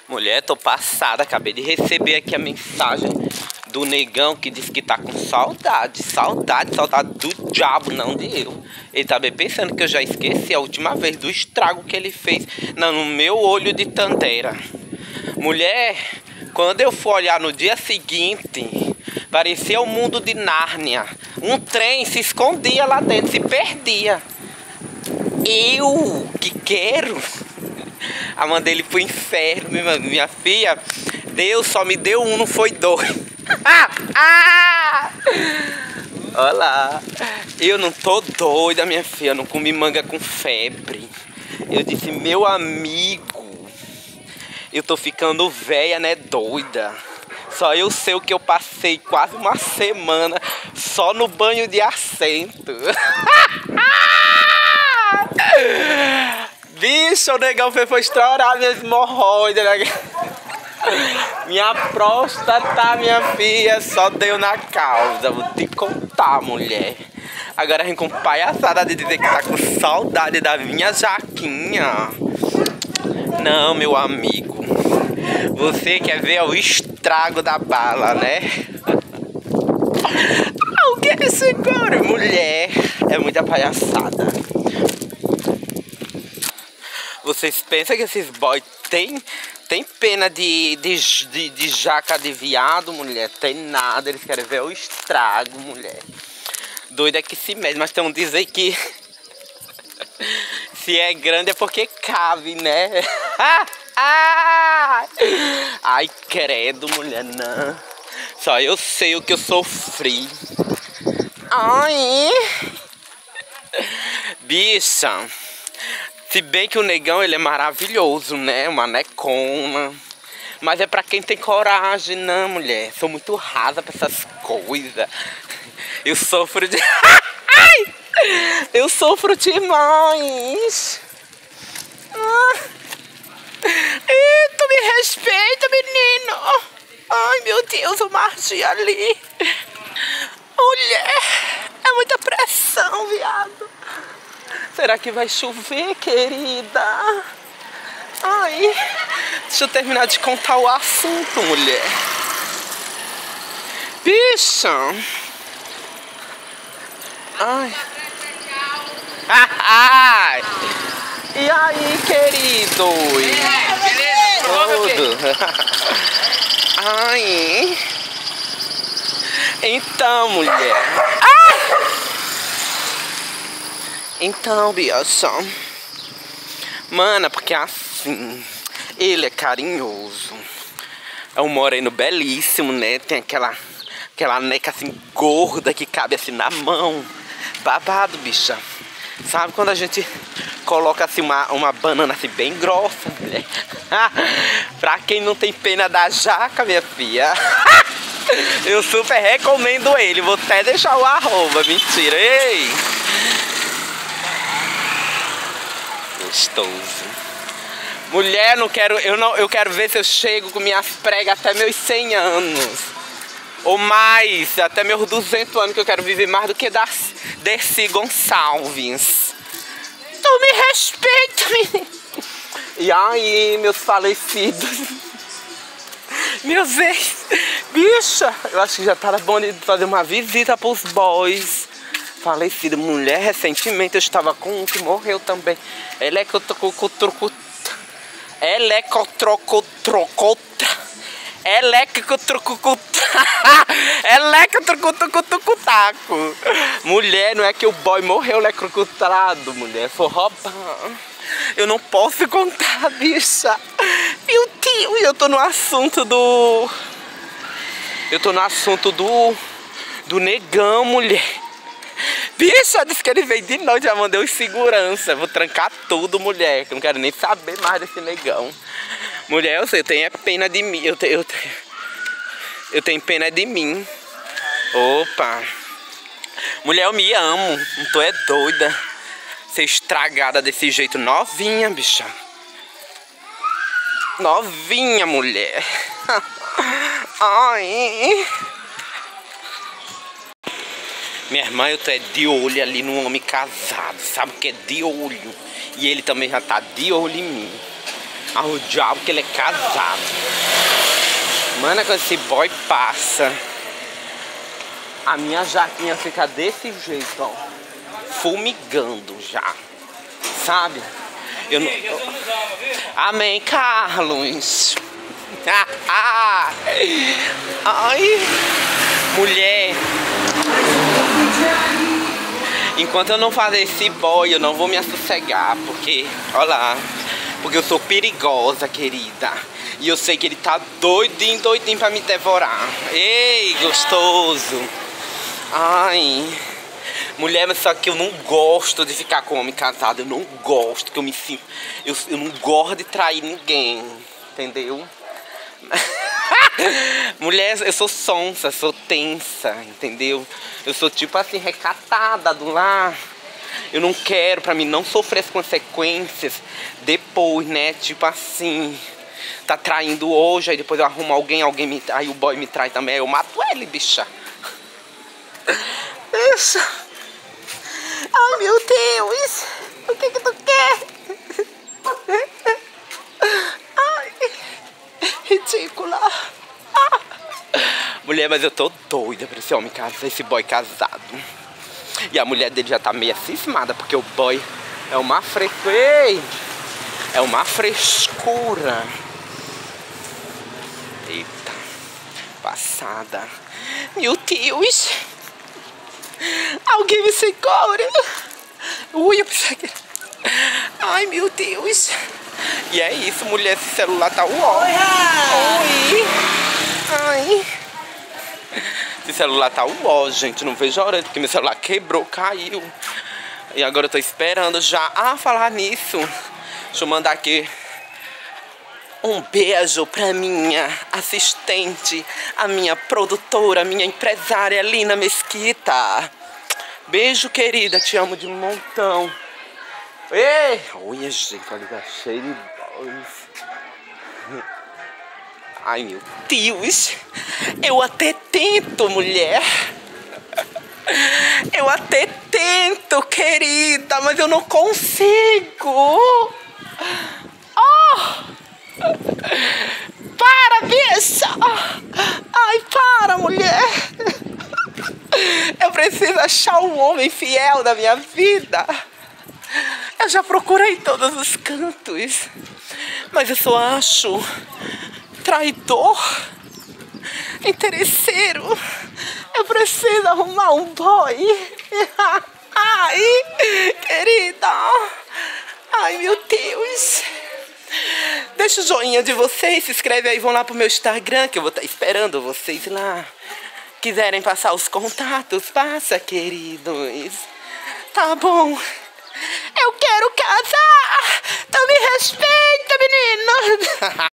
Mulher, tô passada, acabei de receber aqui a mensagem do negão que disse que tá com saudade do diabo, não de eu. Ele tá bem pensando que eu já esqueci a última vez do estrago que ele fez no meu olho de tandera. Mulher, quando eu for olhar no dia seguinte, parecia o mundo de Nárnia. Um trem se escondia lá dentro, se perdia. Eu que quero a mandei ele pro inferno, minha filha. Deus só me deu um, não foi dois. Olha lá. Eu não tô doida, minha filha. Eu não comi manga com febre. Eu disse, meu amigo, eu tô ficando velha, né, doida. Só eu sei o que eu passei quase uma semana só no banho de assento. Bicho, o negão foi estourar minhas hemorroidas, né? Minha próstata, minha filha, só deu na causa. Vou te contar, mulher. Agora vem com palhaçada de dizer que tá com saudade da minha jaquinha. Não, meu amigo. Você quer ver o estrago da bala, né? O que é isso agora? Mulher, é muita palhaçada. Vocês pensam que esses boys tem pena de jaca de viado, mulher? Tem nada, eles querem ver o estrago, mulher. Doido é que se mede, mas tem um dizer que se é grande é porque cabe, né? Ai, credo, mulher, não. Só eu sei o que eu sofri. Ai, bicha. Se bem que o negão, ele é maravilhoso, né? Uma necona. Mas é pra quem tem coragem, não, mulher. Sou muito rasa pra essas coisas. Eu sofro de... Eu sofro demais. Tu me respeita, menino. Ai, meu Deus, o magia ali. Mulher, é muita pressão, viado. Será que vai chover, querida? Ai, deixa eu terminar de contar o assunto, mulher. Bicha. Ai. Ai. E aí, querido? Beleza? Ai. Então, mulher. Então, bicha, mana, porque assim, ele é carinhoso, é um moreno belíssimo, né? Tem aquela neca assim gorda que cabe assim na mão, babado, bicha. Sabe quando a gente coloca assim uma banana assim bem grossa, mulher? Pra quem não tem pena da jaca, minha filha, eu super recomendo ele. Vou até deixar o arroba, mentira, ei! Gostoso. Mulher, eu quero ver se eu chego com minhas pregas até meus 100 anos. Ou mais, até meus 200 anos, que eu quero viver mais do que Dercy Gonçalves. Tu me respeita, menino. E aí, meus falecidos. Meus ex. Bicha, eu acho que já tá bom de fazer uma visita pros boys. Falecido, mulher, recentemente eu estava com um que morreu também. Mulher, não é que o boy morreu electrocutado, mulher, foi roubar. Eu não posso contar, bicha. Meu Deus, eu tô no assunto do... do negão, mulher. Bicha, disse que ele veio de noite, já mandei os segurança. Vou trancar tudo, mulher, que eu não quero nem saber mais desse negão. Mulher, eu sei, eu tenho pena de mim. Eu tenho pena de mim. Opa. Mulher, eu me amo. Não tô é doida. Ser estragada desse jeito. Novinha, bicha. Novinha, mulher. Ai. Minha irmã, eu tô de olho ali no homem casado. Sabe o que é de olho? E ele também já tá de olho em mim. Ah, o diabo que ele é casado. Mano, quando esse boy passa, a minha jaquinha fica desse jeito, ó. Fumigando já. Sabe? Eu não... Amém, Carlos. Ai, mulher. Enquanto eu não fazer esse boy, eu não vou me assossegar. Porque, olha lá. Porque eu sou perigosa, querida. E eu sei que ele tá doidinho, doidinho pra me devorar. Ei, gostoso. Ai. Mulher, mas só que eu não gosto de ficar com homem casado. Eu não gosto, que eu me sinto... Eu não gosto de trair ninguém. Entendeu? Mulher, eu sou sonsa, sou tensa, entendeu? Eu sou tipo assim, recatada do lar. Eu não quero, pra mim não sofrer as consequências depois, né? Tipo assim, tá traindo hoje, aí depois eu arrumo alguém aí o boy me trai também, aí eu mato ele, bicha. Isso. Ai, meu Deus. O que tu quer? Ai, ridícula. Mulher, mas eu tô doida pra esse homem casado, esse boy casado. E a mulher dele já tá meio cismada, porque o boy é uma frescura. É uma frescura. Eita, passada. Meu Deus. Alguém me segura. Ui, eu pensei que... Ai, meu Deus. E é isso, mulher, esse celular tá uó. Oi. Ai. Esse celular tá uó, gente. Não vejo a hora, porque meu celular quebrou, caiu. E agora eu tô esperando já. Ah, falar nisso. Deixa eu mandar aqui um beijo pra minha assistente, a minha produtora, a minha empresária, Lina Mesquita. Beijo, querida. Te amo de montão. Ei! Olha, gente, olha, cheio de boys. Ai, meu Deus. Eu até tento, mulher. Eu até tento, querida, mas eu não consigo. Oh! Para, bicha! Ai, para, mulher! Eu preciso achar um homem fiel da minha vida. Eu já procurei em todos os cantos, mas eu só acho traidor, interesseiro. Eu preciso arrumar um boy. Ai, querida. Ai, meu Deus. Deixa o joinha de vocês, se inscreve aí, vão lá pro meu Instagram, que eu vou estar esperando vocês lá. Quiserem passar os contatos, passa, queridos. Tá bom. Eu quero casar. Então me respeita, menino.